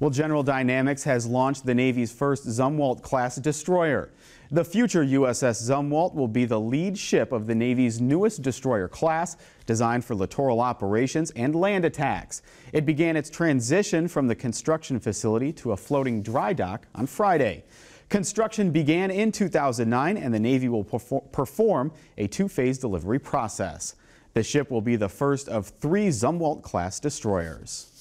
Well, General Dynamics has launched the Navy's first Zumwalt-class destroyer. The future USS Zumwalt will be the lead ship of the Navy's newest destroyer class, designed for littoral operations and land attacks. It began its transition from the construction facility to a floating dry dock on Friday. Construction began in 2009, and the Navy will perform a two-phase delivery process. The ship will be the first of 3 Zumwalt-class destroyers.